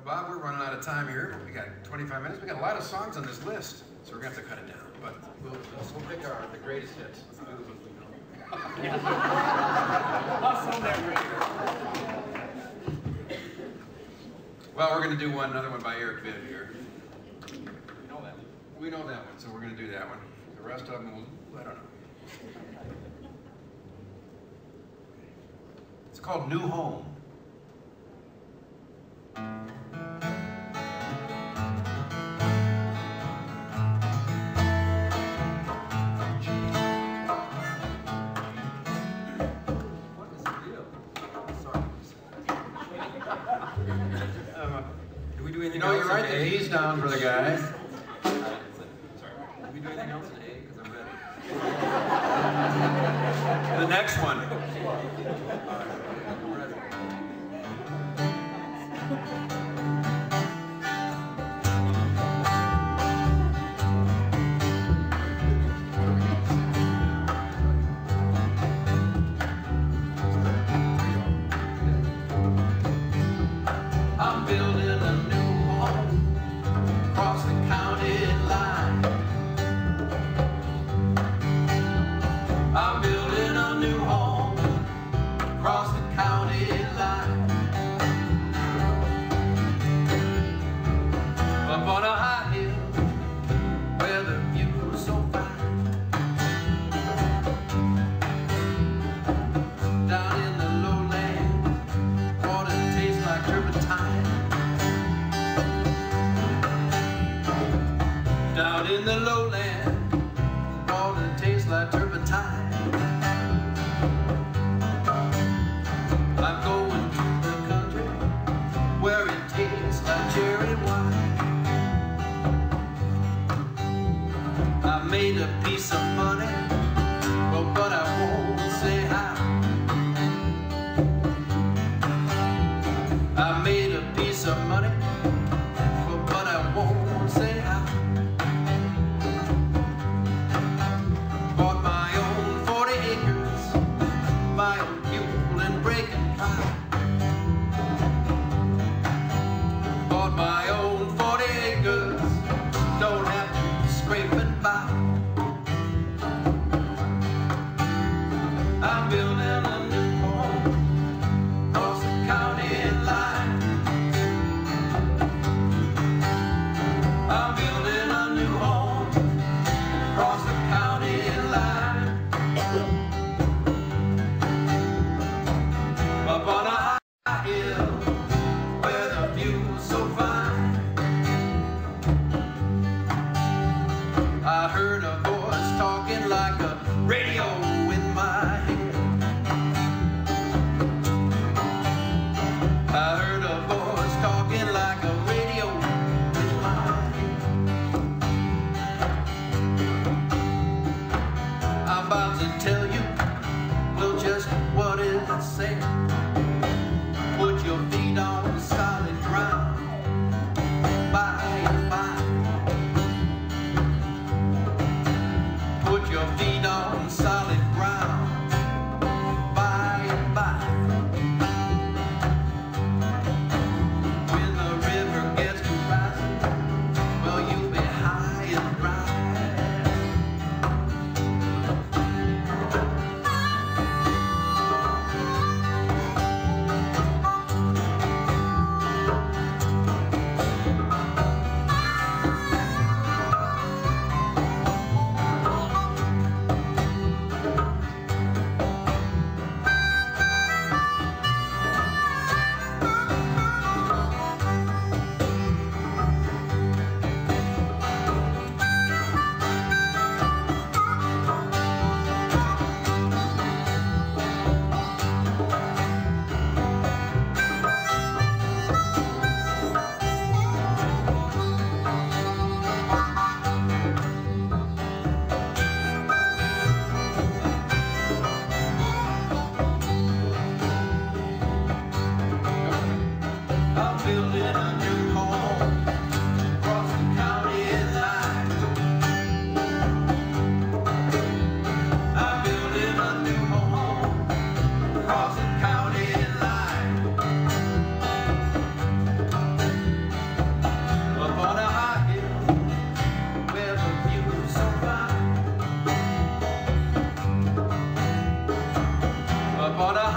Bob, we're running out of time here. We got 25 minutes. We got a lot of songs on this list, so we're gonna have to cut it down. But we'll pick the greatest hits. Let's do the ones we know. Well, we're gonna do another one by Eric Bibb here. We know that one. We know that one, so we're gonna do that one. The rest of them, I don't know. It's called New Home. You know, you write the A's down for the guy. Sorry. Did we do anything else in A? Because I'm ready. The next one. I'm building a new home across the county line. I'm building a new home across the county line. Up on a high hill where the view is so fine. Down in the lowland, water tastes like turpentine. Down in the lowland, water tastes like turpentine. I'm going to the country where it tastes like cherry wine. I made a piece of money, but I won't say how. I made a piece of money, but I won't say how. Bought my own 40 acres, my own mule and breaking pie. Bought my own 40 acres, don't have to scrape and buy. I'm building a new home across the county line. I'm building a new home across the county line. Up on a up on a